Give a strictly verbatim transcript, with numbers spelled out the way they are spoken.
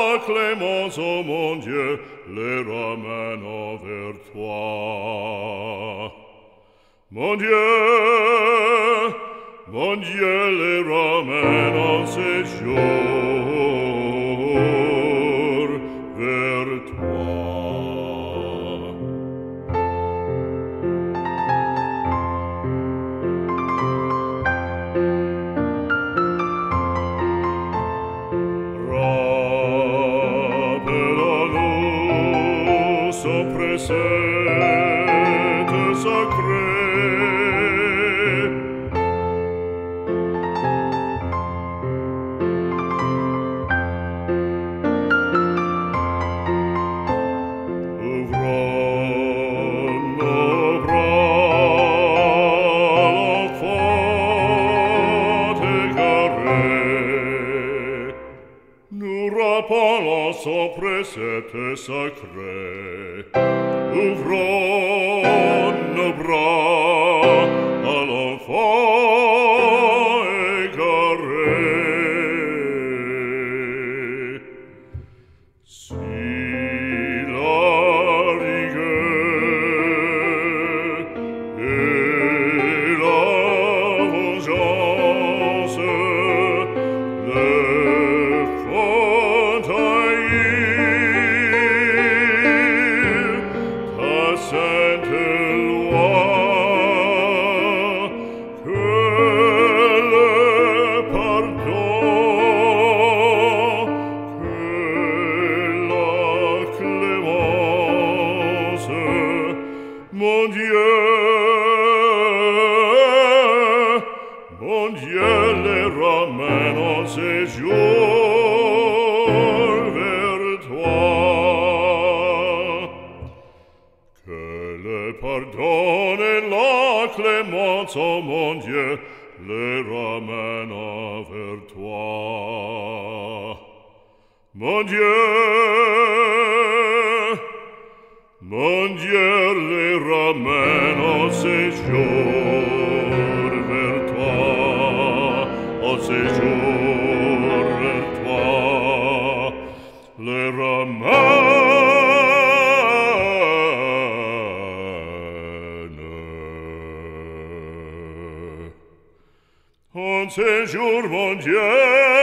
la clémence, ô mon Dieu, les ramène vers toi. Mon Dieu, mon Dieu, les ramène en séjour vers toi. Rappelons-nous son précepte sacré. Ouvrons nos bras, l'enfant égaré. Nous rappelons son précepte sacré. Ouvrons nos bras à l'enfant égaré. Si la rigueur et la vengeance le font haïr, ta sainte loi, que le pardon, que la clémence, mon Dieu, mon Dieu, les ramène en séjour vers toi. Que le pardon et la clémence, ô mon Dieu, les ramène vers toi. Mon Dieu, mon Dieu, les ramène en séjour vers toi, en séjour vers toi, les ramène en séjour, mon Dieu.